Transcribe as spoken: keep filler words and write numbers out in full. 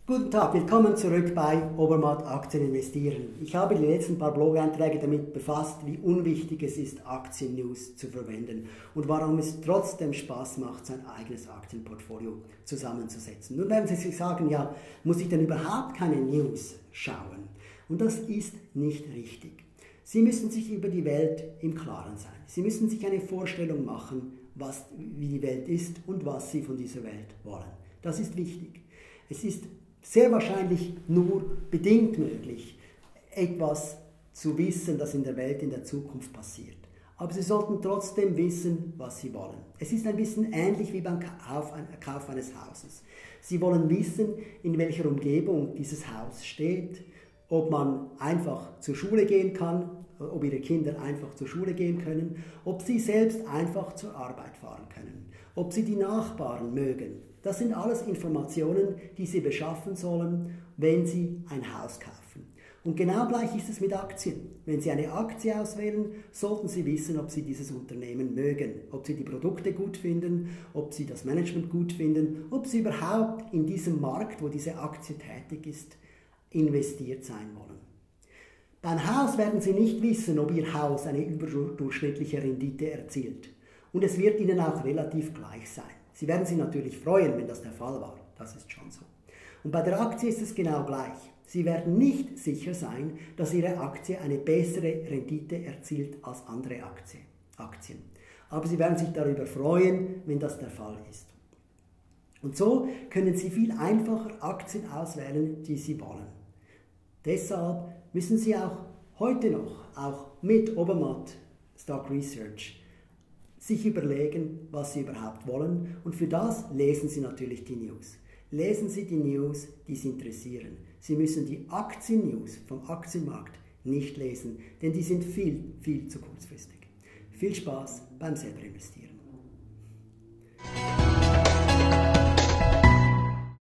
Guten Tag, willkommen zurück bei Obermatt Aktien investieren. Ich habe die letzten paar Blog-Einträge damit befasst, wie unwichtig es ist, Aktien-News zu verwenden und warum es trotzdem Spaß macht, sein eigenes Aktienportfolio zusammenzusetzen. Nun werden Sie sich sagen, ja, muss ich denn überhaupt keine News schauen? Und das ist nicht richtig. Sie müssen sich über die Welt im Klaren sein. Sie müssen sich eine Vorstellung machen, was, wie die Welt ist und was Sie von dieser Welt wollen. Das ist wichtig. Es ist sehr wahrscheinlich nur bedingt möglich, etwas zu wissen, das in der Welt in der Zukunft passiert. Aber Sie sollten trotzdem wissen, was Sie wollen. Es ist ein bisschen ähnlich wie beim Kauf eines Hauses. Sie wollen wissen, in welcher Umgebung dieses Haus steht, ob man einfach zur Schule gehen kann, ob Ihre Kinder einfach zur Schule gehen können, ob Sie selbst einfach zur Arbeit fahren können, ob Sie die Nachbarn mögen. Das sind alles Informationen, die Sie beschaffen sollen, wenn Sie ein Haus kaufen. Und genau gleich ist es mit Aktien. Wenn Sie eine Aktie auswählen, sollten Sie wissen, ob Sie dieses Unternehmen mögen, ob Sie die Produkte gut finden, ob Sie das Management gut finden, ob Sie überhaupt in diesem Markt, wo diese Aktie tätig ist, investiert sein wollen. Beim Haus werden Sie nicht wissen, ob Ihr Haus eine überdurchschnittliche Rendite erzielt. Und es wird Ihnen auch relativ gleich sein. Sie werden sich natürlich freuen, wenn das der Fall war. Das ist schon so. Und bei der Aktie ist es genau gleich. Sie werden nicht sicher sein, dass Ihre Aktie eine bessere Rendite erzielt als andere Aktien. Aber Sie werden sich darüber freuen, wenn das der Fall ist. Und so können Sie viel einfacher Aktien auswählen, die Sie wollen. Deshalb müssen Sie auch heute noch, auch mit Obermatt Stock Research, sich überlegen, was Sie überhaupt wollen, und für das lesen Sie natürlich die News. Lesen Sie die News, die Sie interessieren. Sie müssen die Aktien-News vom Aktienmarkt nicht lesen, denn die sind viel, viel zu kurzfristig. Viel Spaß beim selber investieren.